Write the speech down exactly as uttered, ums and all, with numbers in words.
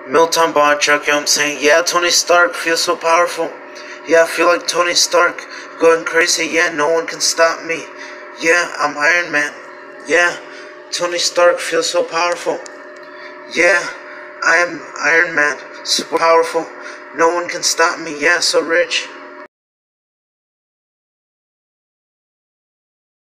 Milton Bonchuk, you know what I'm saying? Yeah, Tony Stark feels so powerful. Yeah, I feel like Tony Stark going crazy. Yeah, no one can stop me. Yeah, I'm Iron Man. Yeah, Tony Stark feels so powerful. Yeah, I am Iron Man. Super powerful. No one can stop me. Yeah, so rich.